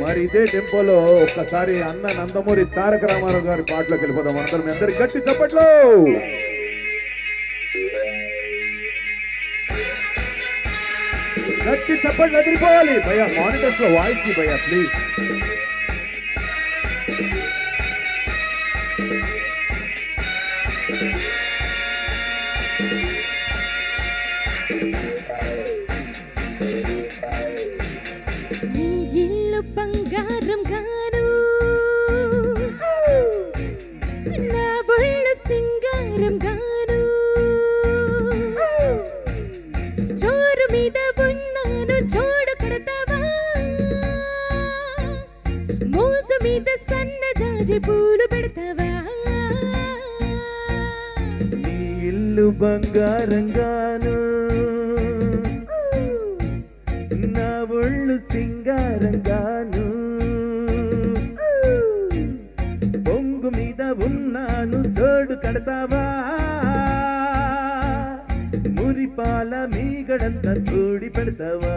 మరి ఇదే టెంపోలో ఒక్కసారి అన్న నందమూరి తారక రామారావు గారి పాటలోకి వెళ్ళిపోదాం. అందరం మీ అందరికి గట్టి చప్పట్లు. గట్టి చప్పట్లు ఎదిరిపోవాలి భయ్యా. మానిటర్స్ లో వాయిస్ భయ్యా ప్లీజ్. ఇల్లు బంగారం గాను, నా ఒళ్ళు సింగారం గాను, చోరు మీద ఉన్నాను చోడు కడతావా, మోజు మీద సన్న జాజి పూలు పెడతావా. నీ ఇల్లు బంగారం గాను, నా ఒళ్ళు సింగారంగాను, బొంగు మీద ఉన్నాను జోడు కడతావా, మురిపాల మీగడంతా తోడి పెడతావా.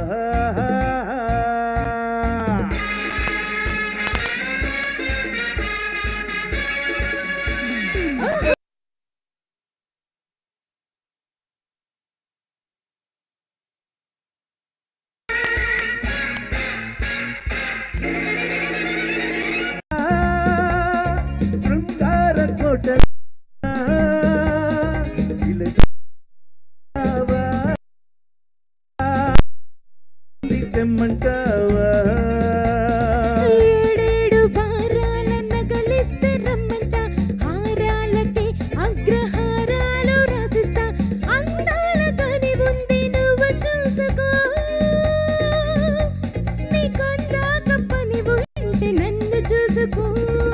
శృంగార కోట తెమ్మంటావా, ఏడేడు వారాల నగలిస్తే రమ్మంట, హారాలకి అగ్రహారాలు రాసిస్తా, అందాల కని ఉంది నువ్వు చూసుకో, నీకందాక పని ఉంటే నన్ను చూసుకో.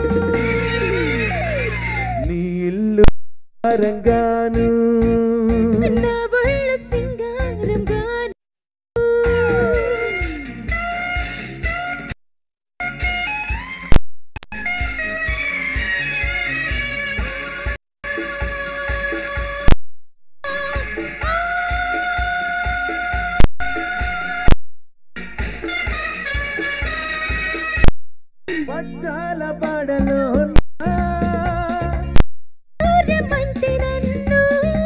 నీ ఇల్లు బంగారంగాను, నా ఒళ్ళు సింగారం గాను. పచ్చాల పాడలో సూర్యమంటే నన్ను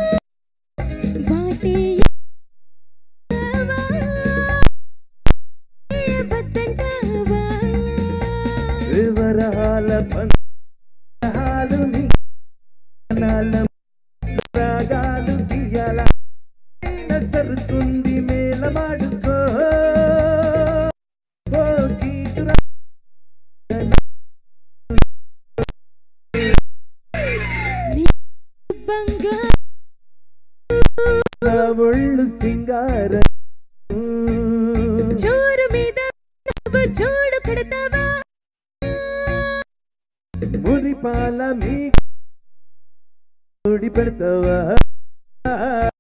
బద్దంటావా, వివరాల పంచాలు రాగాలు గీయాల సరుకుంది మేళమాడుకో, బంగారు ఒళ్ళు సింగార చోరు మీద నువ్వు చోడు కడతావా, మురిపాల మీ తోడి పెడతావా.